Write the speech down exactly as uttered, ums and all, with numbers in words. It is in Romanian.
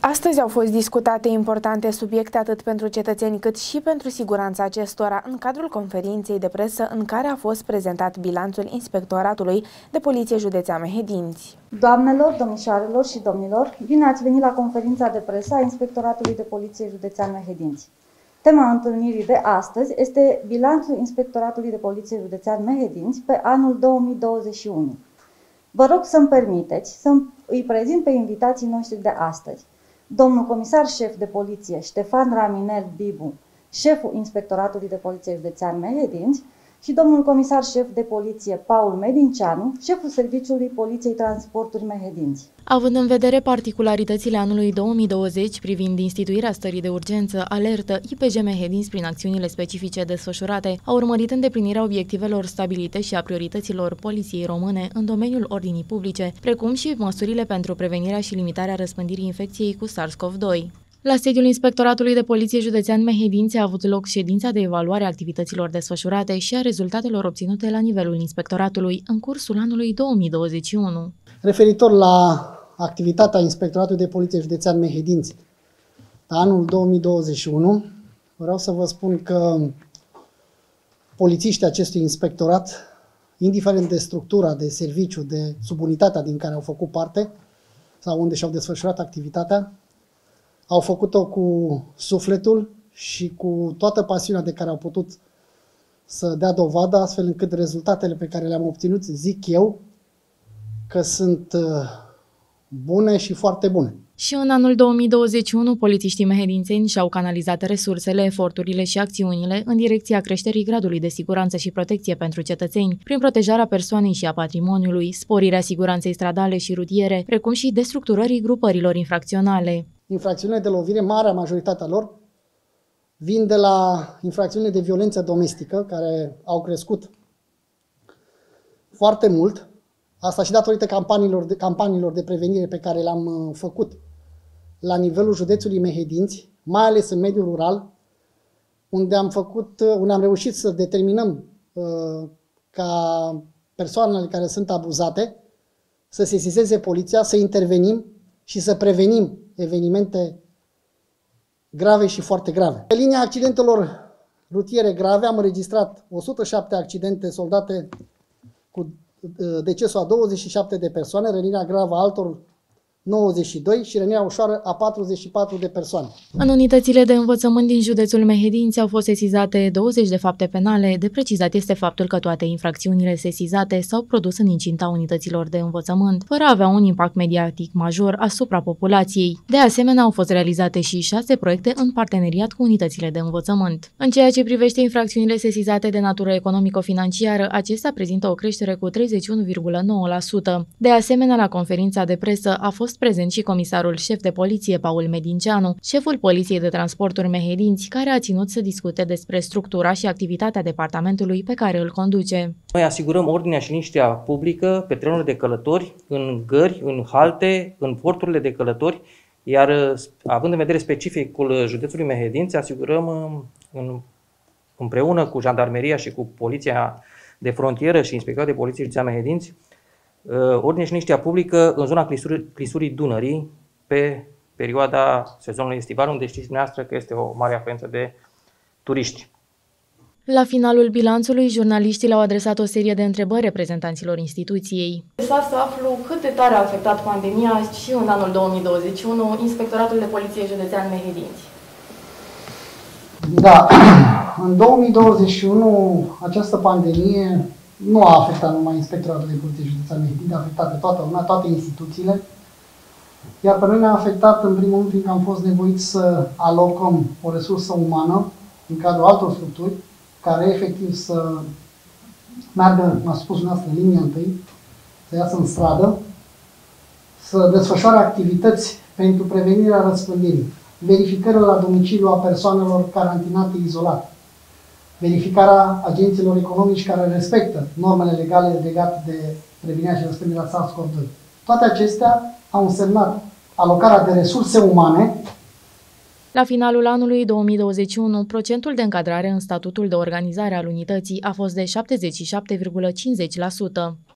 Astăzi au fost discutate importante subiecte atât pentru cetățeni cât și pentru siguranța acestora în cadrul conferinței de presă în care a fost prezentat bilanțul Inspectoratului de Poliție Județean Mehedinți. Doamnelor, domnișoarelor și domnilor, bine ați venit la conferința de presă a Inspectoratului de Poliție Județean Mehedinți. Tema întâlnirii de astăzi este bilanțul Inspectoratului de Poliție Județean Mehedinți pe anul două mii douăzeci și unu. Vă rog să-mi permiteți să îi prezint pe invitații noștri de astăzi. Domnul comisar șef de poliție Ștefan Raminel Bibu, șeful Inspectoratului de Poliție Județean Mehedinți, și domnul comisar șef de poliție Paul Medinceanu, șeful Serviciului Poliției Transporturi Mehedinți. Având în vedere particularitățile anului două mii douăzeci privind instituirea stării de urgență, alertă, I P J Mehedinți, prin acțiunile specifice desfășurate, a urmărit îndeplinirea obiectivelor stabilite și a priorităților Poliției Române în domeniul ordinii publice, precum și măsurile pentru prevenirea și limitarea răspândirii infecției cu SARS CoV doi. La sediul Inspectoratului de Poliție Județean Mehedinți a avut loc ședința de evaluare a activităților desfășurate și a rezultatelor obținute la nivelul Inspectoratului în cursul anului două mii douăzeci și unu. Referitor la activitatea Inspectoratului de Poliție Județean Mehedinți la anul două mii douăzeci și unu, vreau să vă spun că polițiștii acestui inspectorat, indiferent de structura, de serviciu, de subunitatea din care au făcut parte sau unde și-au desfășurat activitatea, au făcut-o cu sufletul și cu toată pasiunea de care au putut să dea dovadă, astfel încât rezultatele pe care le-am obținut, zic eu, că sunt bune și foarte bune. Și în anul două mii douăzeci și unu, polițiștii mehedințeni și-au canalizat resursele, eforturile și acțiunile în direcția creșterii gradului de siguranță și protecție pentru cetățeni, prin protejarea persoanei și a patrimoniului, sporirea siguranței stradale și rutiere, precum și destructurării grupărilor infracționale. Infracțiunile de lovire, marea majoritatea lor, vin de la infracțiunile de violență domestică, care au crescut foarte mult. Asta și datorită campaniilor de, campaniilor de prevenire pe care le-am făcut la nivelul județului Mehedinți, mai ales în mediul rural, unde am, făcut, unde am reușit să determinăm uh, ca persoanele care sunt abuzate să sesizeze poliția, să intervenim și să prevenim evenimente grave și foarte grave. Pe linia accidentelor rutiere grave am înregistrat o sută șapte accidente soldate cu decesul a douăzeci și șapte de persoane, rănirea gravă a altor nouăzeci și doi și rănirea ușoară a patruzeci și patru de persoane. În unitățile de învățământ din județul Mehedinți au fost sesizate douăzeci de fapte penale. De precizat este faptul că toate infracțiunile sesizate s-au produs în incinta unităților de învățământ, fără a avea un impact mediatic major asupra populației. De asemenea, au fost realizate și șase proiecte în parteneriat cu unitățile de învățământ. În ceea ce privește infracțiunile sesizate de natură economico-financiară, acestea prezintă o creștere cu treizeci și unu virgulă nouă la sută. De asemenea, la conferința de presă a fost prezent și comisarul șef de poliție Paul Medinceanu, șeful Poliției de Transporturi Mehedinți, care a ținut să discute despre structura și activitatea departamentului pe care îl conduce. Noi asigurăm ordinea și liniștea publică pe trenurile de călători, în gări, în halte, în porturile de călători, iar având în vedere specificul județului Mehedinți, asigurăm în, împreună cu jandarmeria și cu Poliția de Frontieră și Inspectoratul de Poliție Județean Mehedinți ordine și liniștea publică în zona clisurii, clisurii Dunării pe perioada sezonului estival, unde știți dumneavoastră că este o mare afluență de turiști. La finalul bilanțului, jurnaliștii le-au adresat o serie de întrebări reprezentanților instituției. S-a să aflu cât de tare a afectat pandemia și în anul două mii douăzeci și unu Inspectoratul de Poliție Județean Mehedinți. Da, în două mii douăzeci și unu această pandemie nu a afectat numai Inspectoratul de Poliție Județean Mehedinți, a afectat pe toată lumea, toate instituțiile. Iar pe noi ne-a afectat, în primul rând, fiindcă am fost nevoiți să alocăm o resursă umană în cadrul altor structuri, care efectiv să meargă, m-a spus dumneavoastră, în linia întâi, să iasă în stradă, să desfășoare activități pentru prevenirea răspândirii, verificările la domiciliu a persoanelor carantinate izolate, verificarea agenților economici care respectă normele legale legate de prevenirea și răspândirea SARS CoV doi. Toate acestea au însemnat alocarea de resurse umane. La finalul anului două mii douăzeci și unu, procentul de încadrare în statutul de organizare al unității a fost de șaptezeci și șapte virgulă cincizeci la sută.